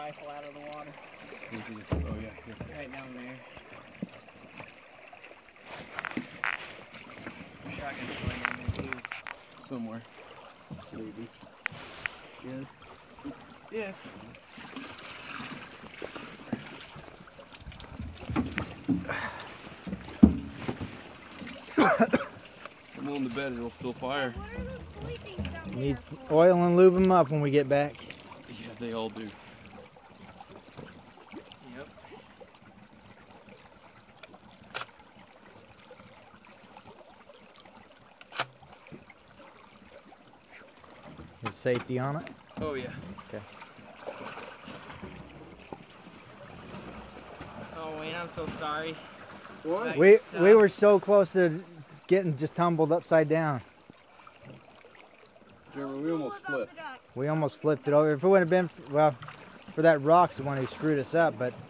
rifle out of the water. Oh yeah, here. Right down there. Shotgun's going in there too. Somewhere. Maybe. Yes. Yes. Come on the bed and it'll still fire. What are those bully things down there Needs for? oil and lube them up when we get back. Yeah, they all do. Yep. Is safety on it? Oh yeah. Okay. Oh Wayne, I'm so sorry. What? We were so close to getting just tumbled upside down. Jeremy, we almost flipped. We almost flipped it over. If it wouldn't have been, well, for that rock's the one who screwed us up, but